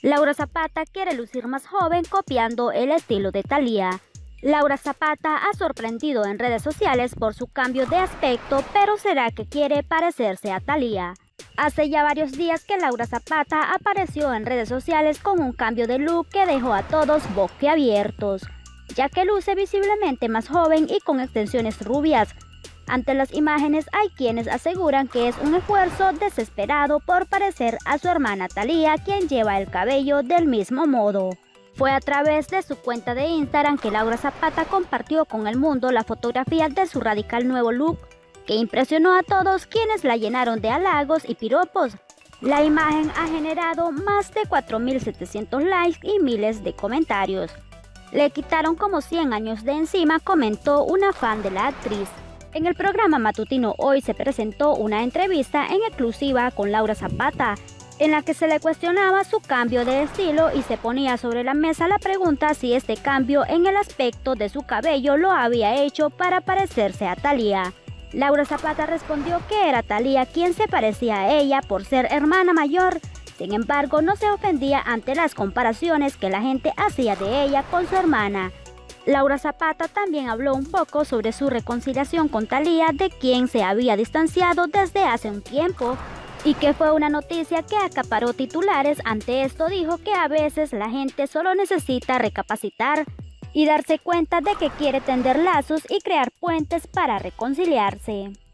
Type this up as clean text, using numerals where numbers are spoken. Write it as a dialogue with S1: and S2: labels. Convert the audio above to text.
S1: Laura Zapata quiere lucir más joven copiando el estilo de Thalía. Laura Zapata ha sorprendido en redes sociales por su cambio de aspecto, pero ¿será que quiere parecerse a Thalía? Hace ya varios días que Laura Zapata apareció en redes sociales con un cambio de look que dejó a todos boquiabiertos, ya que luce visiblemente más joven y con extensiones rubias. Ante las imágenes hay quienes aseguran que es un esfuerzo desesperado por parecer a su hermana Thalía, quien lleva el cabello del mismo modo. Fue a través de su cuenta de Instagram que Laura Zapata compartió con el mundo la fotografía de su radical nuevo look, que impresionó a todos quienes la llenaron de halagos y piropos. La imagen ha generado más de 4.700 likes y miles de comentarios. Le quitaron como 100 años de encima, comentó una fan de la actriz. En el programa matutino Hoy se presentó una entrevista en exclusiva con Laura Zapata, en la que se le cuestionaba su cambio de estilo y se ponía sobre la mesa la pregunta si este cambio en el aspecto de su cabello lo había hecho para parecerse a Thalía. Laura Zapata respondió que era Thalía quien se parecía a ella por ser hermana mayor. Sin embargo, no se ofendía ante las comparaciones que la gente hacía de ella con su hermana. Laura Zapata también habló un poco sobre su reconciliación con Thalía, de quien se había distanciado desde hace un tiempo, y que fue una noticia que acaparó titulares. Ante esto dijo que a veces la gente solo necesita recapacitar y darse cuenta de que quiere tender lazos y crear puentes para reconciliarse.